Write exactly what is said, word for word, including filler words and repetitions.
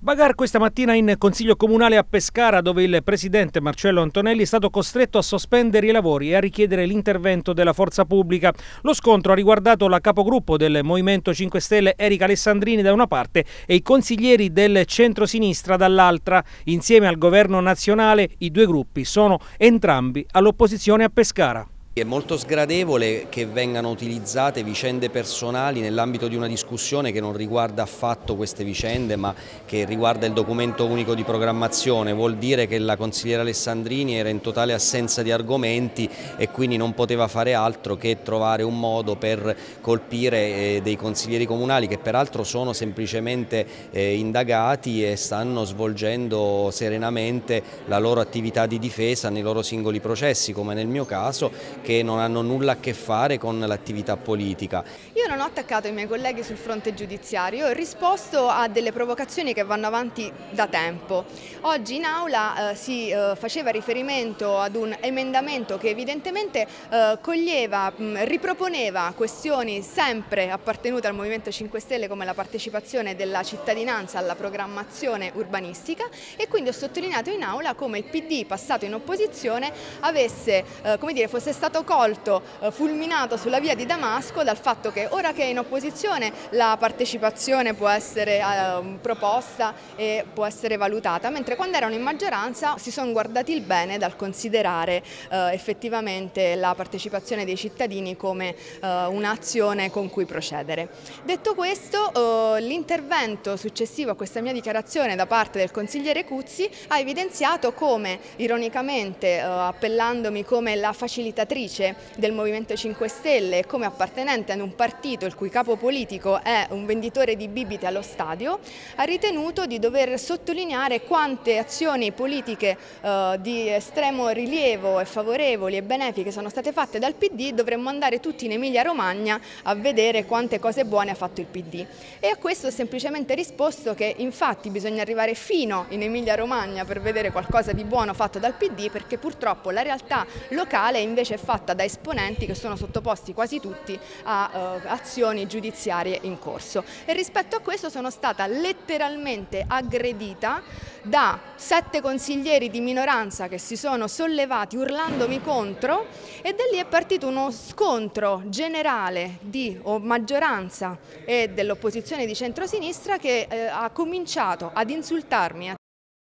Bagar questa mattina in Consiglio Comunale a Pescara, dove il presidente Marcello Antonelli è stato costretto a sospendere i lavori e a richiedere l'intervento della forza pubblica. Lo scontro ha riguardato la capogruppo del Movimento cinque Stelle Erika Alessandrini da una parte e i consiglieri del centro-sinistra dall'altra. Insieme al governo nazionale i due gruppi sono entrambi all'opposizione a Pescara. È molto sgradevole che vengano utilizzate vicende personali nell'ambito di una discussione che non riguarda affatto queste vicende, ma che riguarda il documento unico di programmazione. Vuol dire che la consigliera Alessandrini era in totale assenza di argomenti e quindi non poteva fare altro che trovare un modo per colpire dei consiglieri comunali che peraltro sono semplicemente indagati e stanno svolgendo serenamente la loro attività di difesa nei loro singoli processi, come nel mio caso, che non hanno nulla a che fare con l'attività politica. Io non ho attaccato i miei colleghi sul fronte giudiziario, ho risposto a delle provocazioni che vanno avanti da tempo. Oggi in aula eh, si eh, faceva riferimento ad un emendamento che evidentemente eh, coglieva, mh, riproponeva questioni sempre appartenute al Movimento cinque Stelle come la partecipazione della cittadinanza alla programmazione urbanistica, e quindi ho sottolineato in aula come il P D passato in opposizione avesse, eh, come dire, fosse stato colto, fulminato sulla via di Damasco dal fatto che ora che è in opposizione la partecipazione può essere eh, proposta e può essere valutata, mentre quando erano in maggioranza si sono guardati il bene dal considerare eh, effettivamente la partecipazione dei cittadini come eh, un'azione con cui procedere. Detto questo, eh, l'intervento successivo a questa mia dichiarazione da parte del consigliere Cuzzi ha evidenziato come, ironicamente, eh, appellandomi come la facilitatrice del Movimento cinque Stelle e come appartenente ad un partito il cui capo politico è un venditore di bibite allo stadio, ha ritenuto di dover sottolineare quante azioni politiche eh, di estremo rilievo e favorevoli e benefiche sono state fatte dal P D. Dovremmo andare tutti in Emilia Romagna a vedere quante cose buone ha fatto il P D. E a questo ho semplicemente risposto che infatti bisogna arrivare fino in Emilia Romagna per vedere qualcosa di buono fatto dal P D, perché purtroppo la realtà locale invece è fatta da esponenti che sono sottoposti quasi tutti a uh, azioni giudiziarie in corso. E rispetto a questo sono stata letteralmente aggredita da sette consiglieri di minoranza che si sono sollevati urlandomi contro, e da lì è partito uno scontro generale di o maggioranza e dell'opposizione di centrosinistra che eh, ha cominciato ad insultarmi, a